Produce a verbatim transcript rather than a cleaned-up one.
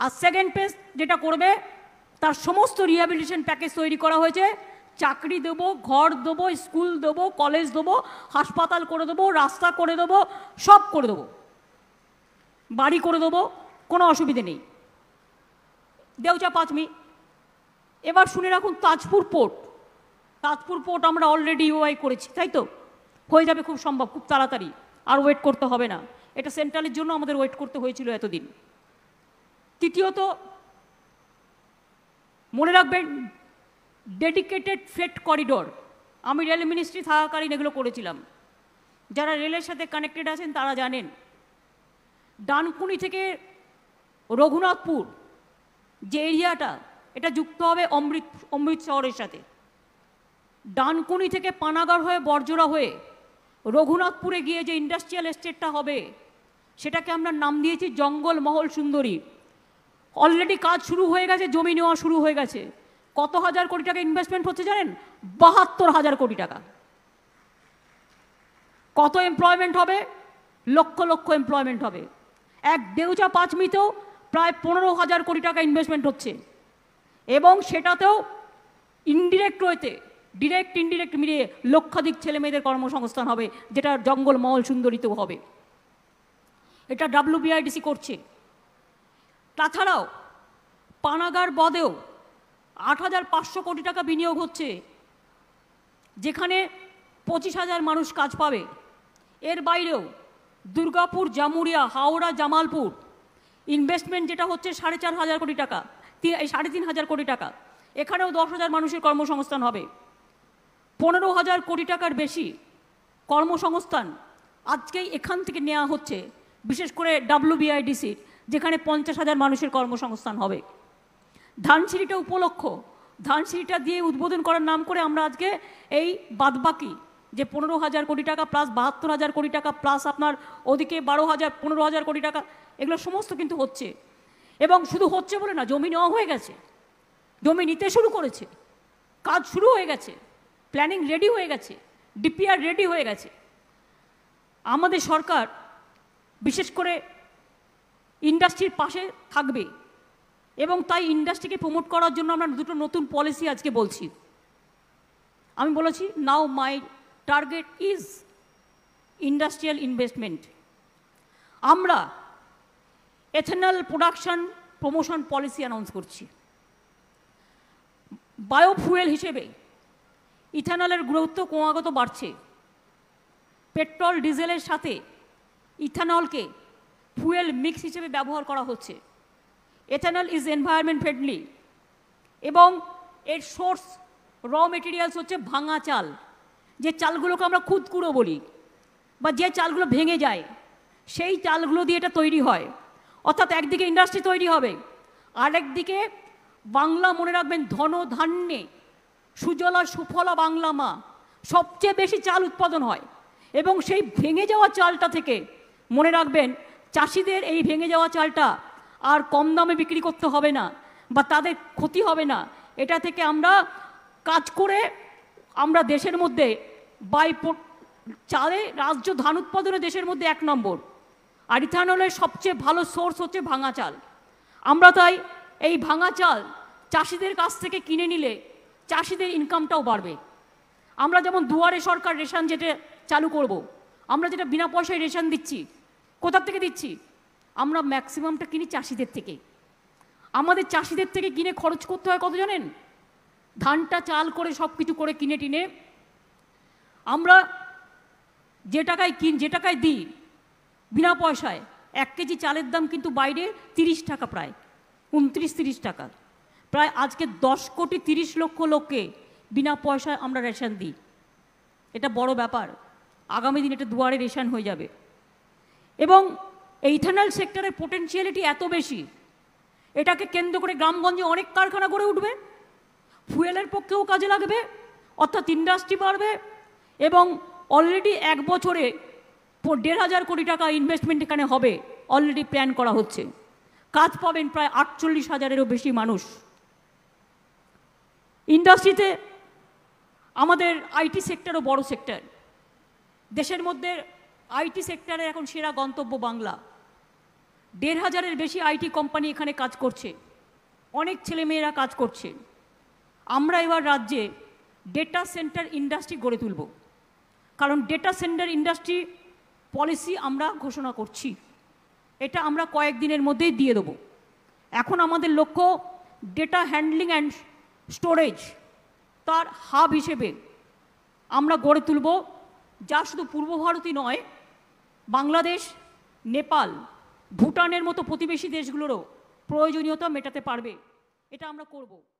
আর second phase যেটা করবে তার সমস্ত রিহ্যাবিলিটেশন প্যাকেজ তৈরি করা হয়েছে। চাকরি দেবো, ঘর দেবো, স্কুল দেবো, কলেজ দেবো, হাসপাতাল করে দেবো, রাস্তা করে দেবো, সব করে দেবো, বাড়ি করে দেবো, কোনো অসুবিধে নেই। দেউচা পাঁচমি। এবার শুনে রাখুন তাজপুর পোর্ট। তাজপুর পোর্ট আমরা অলরেডি ইউআই করেছি, তাই তো? হয়ে যাবে খুব সম্ভব, খুব তাড়াতাড়ি, আর ওয়েট করতে হবে না। এটা সেন্ট্রালের জন্য আমাদের ওয়েট করতে হয়েছিল এতদিন। তৃতীয়ত মনে রাখবেন ডেডিকেটেড ফ্রেট করিডোর। আমি রেল মিনিস্ট্রি থাকাকালীন এগুলো করেছিলাম। যারা রেলের সাথে কানেক্টেড আছেন তারা জানেন, ডানকুনি থেকে রঘুনাথপুর যে এরিয়াটা, এটা যুক্ত হবে অমৃত অমৃত শহরের সাথে। ডানকুনি থেকে পানাগড় হয়ে বরজোড়া হয়ে রঘুনাথপুরে গিয়ে যে ইন্ডাস্ট্রিয়াল এস্টেটটা হবে, সেটাকে আমরা নাম দিয়েছি জঙ্গল মহল সুন্দরী। অলরেডি কাজ শুরু হয়ে গেছে, জমি নেওয়া শুরু হয়ে গেছে। কত হাজার কোটি টাকা ইনভেস্টমেন্ট হচ্ছে জানেন? বাহাত্তর হাজার কোটি টাকা। কত এমপ্লয়মেন্ট হবে? লক্ষ লক্ষ এমপ্লয়মেন্ট হবে। এক দেউচা পাঁচমিতেও প্রায় পনেরো হাজার কোটি টাকা ইনভেস্টমেন্ট হচ্ছে, এবং সেটাতেও ইনডিরেক্ট ওয়েতে, ডিরেক্ট ইনডিরেক্ট মিলিয়ে লক্ষাধিক ছেলে মেয়েদের কর্মসংস্থান হবে, যেটা জঙ্গল মহল সুন্দরীতেও হবে। এটা ডাব্লিউবিআইডিসি করছে। তাছাড়াও পানাগড় বদেও আট হাজার পাঁচশো কোটি টাকা বিনিয়োগ হচ্ছে, যেখানে পঁচিশ হাজার মানুষ কাজ পাবে। এর বাইরেও দুর্গাপুর, জামুরিয়া, হাওড়া, জামালপুর ইনভেস্টমেন্ট যেটা হচ্ছে সাড়ে চার হাজার কোটি টাকা, সাড়ে তিন হাজার কোটি টাকা, এখানেও দশ হাজার মানুষের কর্মসংস্থান হবে। পনেরো হাজার কোটি টাকার বেশি কর্মসংস্থান আজকেই এখান থেকে নেওয়া হচ্ছে, বিশেষ করে ডাব্লিউবিআইডিসির, যেখানে পঞ্চাশ হাজার মানুষের কর্মসংস্থান হবে। ধানসিঁড়িটা উপলক্ষ, ধানসিঁড়িটা দিয়ে উদ্বোধন করার নাম করে আমরা আজকে এই বাদবাকি যে পনেরো হাজার কোটি টাকা প্লাস বাহাত্তর হাজার কোটি টাকা প্লাস আপনার ওদিকে বারো হাজার পনেরো হাজার কোটি টাকা, এগুলো সমস্ত কিন্তু হচ্ছে। এবং শুধু হচ্ছে বলে না, জমি নেওয়া হয়ে গেছে, জমি নিতে শুরু করেছে, কাজ শুরু হয়ে গেছে, প্ল্যানিং রেডি হয়ে গেছে, ডিপিআর রেডি হয়ে গেছে। আমাদের সরকার বিশেষ করে ইন্ডাস্ট্রির পাশে থাকবে, এবং তাই ইন্ডাস্ট্রিকে প্রমোট করার জন্য আমরা দুটো নতুন পলিসি আজকে বলছি। আমি বলেছি now my target is industrial investment. আমরা ethanol production promotion policy announce করছি। বায়োফুয়েল হিসেবে ইথানলের গুরুত্ব ক্রমাগত বাড়ছে। পেট্রোল ডিজেলের সাথে ইথানলকে ফুয়েল মিক্স হিসেবে ব্যবহার করা হচ্ছে। এথানল ইজ এনভায়রনমেন্ট ফ্রেন্ডলি, এবং এর সোর্স র মেটেরিয়ালস হচ্ছে ভাঙা চাল, যে চালগুলোকে আমরা খুদকুড়ো বলি, বা যে চালগুলো ভেঙে যায়, সেই চালগুলো দিয়ে এটা তৈরি হয়। অর্থাৎ একদিকে ইন্ডাস্ট্রি তৈরি হবে, আরেকদিকে বাংলা, মনে রাখবেন, ধন ধান্যে সুজলা সুফলা বাংলা মা, সবচেয়ে বেশি চাল উৎপাদন হয়। এবং সেই ভেঙে যাওয়া চালটা থেকে, মনে রাখবেন, চাষিদের এই ভেঙে যাওয়া চালটা আর কম দামে বিক্রি করতে হবে না, বা তাদের ক্ষতি হবে না। এটা থেকে আমরা কাজ করে আমরা দেশের মধ্যে বাই চালে রাজ্য ধান উৎপাদনে দেশের মধ্যে এক নম্বর। আর ইথানলের সবচেয়ে ভালো সোর্স হচ্ছে ভাঙা চাল। আমরা তাই এই ভাঙা চাল চাষিদের কাছ থেকে কিনে নিলে চাষিদের ইনকামটাও বাড়বে। আমরা যেমন দুয়ারে সরকার রেশন যেটা চালু করব, আমরা যেটা বিনা পয়সায় রেশন দিচ্ছি, কোথা থেকে দিচ্ছি? আমরা ম্যাক্সিমামটা কিনি চাষিদের থেকে। আমাদের চাষিদের থেকে কিনে খরচ করতে হয় কত জানেন? ধানটা চাল করে সব কিছু করে কিনে টিনে আমরা যে টাকায় কিন যে টাকায় দিই বিনা পয়সায়, এক কেজি চালের দাম কিন্তু বাইরে তিরিশ টাকা, প্রায় উনত্রিশ তিরিশ টাকা। প্রায় আজকে দশ কোটি তিরিশ লক্ষ লোককে বিনা পয়সায় আমরা রেশন দিই। এটা বড় ব্যাপার। আগামী দিন এটা দুয়ারে রেশন হয়ে যাবে। এবং এই ইথানল সেক্টরের পোটেনশিয়ালিটি এত বেশি, এটাকে কেন্দ্র করে গ্রামগঞ্জে অনেক কারখানা গড়ে উঠবে, ফুয়েলের পক্ষেও কাজে লাগবে, অর্থাৎ ইন্ডাস্ট্রি বাড়বে। এবং অলরেডি এক বছরে দেড় হাজার কোটি টাকা ইনভেস্টমেন্ট এখানে হবে, অলরেডি প্ল্যান করা হচ্ছে। কাজ পাবেন প্রায় আটচল্লিশ হাজারেরও বেশি মানুষ। ইন্ডাস্ট্রিতে আমাদের আইটি সেক্টরও বড় সেক্টর। দেশের মধ্যে আইটি সেক্টরে এখন সেরা গন্তব্য বাংলা। দেড় হাজারের বেশি আইটি কোম্পানি এখানে কাজ করছে, অনেক ছেলেমেয়েরা কাজ করছে। আমরা এবার রাজ্যে ডেটা সেন্টার ইন্ডাস্ট্রি গড়ে তুলব, কারণ ডেটা সেন্টার ইন্ডাস্ট্রি পলিসি আমরা ঘোষণা করছি, এটা আমরা কয়েকদিনের মধ্যেই দিয়ে দেবো। এখন আমাদের লক্ষ্য ডেটা হ্যান্ডলিং অ্যান্ড স্টোরেজ তার হাব হিসেবে আমরা গড়ে তুলব, যা শুধু পূর্ব ভারতই নয়, বাংলাদেশ, নেপাল, ভুটানের মতো প্রতিবেশী দেশগুলোরও প্রয়োজনীয়তা মেটাতে পারবে। এটা আমরা করব।